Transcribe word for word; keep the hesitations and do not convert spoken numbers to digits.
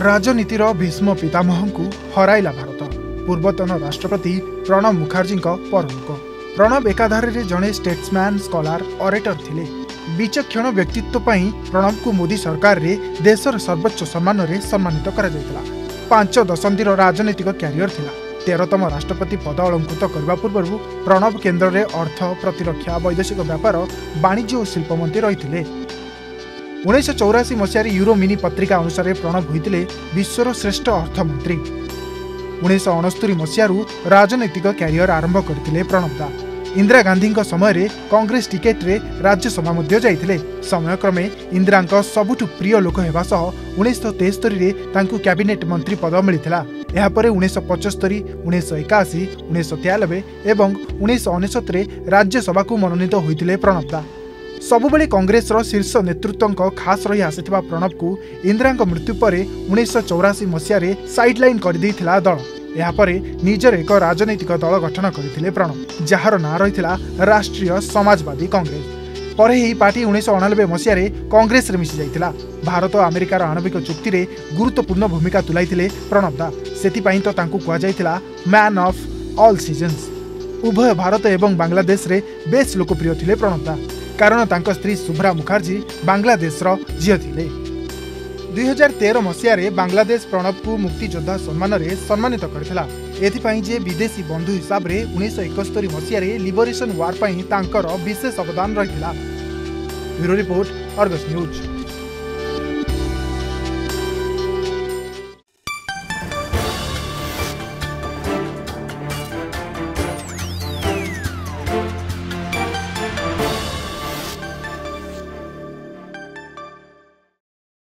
राजनीतिर भीष्म पितामह को हराइला भारत। पूर्वतन राष्ट्रपति प्रणब मुखर्जी परमुख। प्रणब एकाधारे जड़े स्टेट्समैन स्कॉलर ऑरेटर थिले। विचक्षण व्यक्तित्व पई प्रणब को मोदी सरकार रे देशर सर्वोच्च सम्मान रे सम्मानित करा जायतिला। पांच दशंधिर राजनीतिक क्यारियर थिला। तेरहतम राष्ट्रपति पद अलंकृत करने पूर्व प्रणब केन्द्र में अर्थ, प्रतिरक्षा, वैदेशिक व्यापार, वाणिज्य और शिल्प मंत्री रही। उन्नीस चौराशी मसीह यूरो मिनी पत्रिका अनुसार प्रणब होते विश्वर श्रेष्ठ अर्थमंत्री। उन्नीस अणस्तरी मसीह राजनैतिक क्यारियर आरंभ करते प्रणब दा। इंदिरा गांधी समय कांग्रेस टिकेट रे राज्यसभा मध्य जाइथिले। समयक्रमे इंदिरा सबुठु प्रिय लोक हेबा सह उन्नीस तेस्तरी कैबिनेट मंत्री पद मिलता। यापर उन्नीस पचस्तरी, उन्नीस एकाशी, उन्नीस तेयानबे एवं उन्नीस अनेशत राज्यसभा को मनोनीत होते प्रणब दा। सबुबले कांग्रेस शीर्ष नेतृत्व खास रही आसीथिबा प्रणब को इंदिरा मृत्यु पर उन्नीस चौराशी मसीह साइडलाइन कर देइथिला दल। यापर निजर एक राजनैतिक दल गठन करथिले प्रणब, जार ना रहिथिला राष्ट्रीय समाजवादी कांग्रेस। पर ही पार्टी उन्नीस अणानबे मसीह कांग्रेस रे मिसी जाइथिला। भारत अमेरिकार आणविक चुक्ति रे गुरुत्वपूर्ण भूमिका तुलाइथिले प्रणब दा। सेतिपई तो तांकू कुआ जाइथिला मैन ऑफ ऑल सीजन्स। उभय भारत एवं बांग्लादेश रे बेस लोकप्रिय थिले प्रणब दा, कारण तांको स्त्री शुभ्रा मुखर्जी बांग्लादेश झील थिले। दुई हजार तेरह मसीह बांग्लादेश प्रणब को मुक्तियोद्धा सम्मान रे सम्मानित करथिला। एथिपई जे विदेशी बंधु हिसाब रे उन्नीस इकहत्तर मसीह लिबरेशन वार पई तांकर विशेष अवदान रहिथिला। Bureau report, Argus news.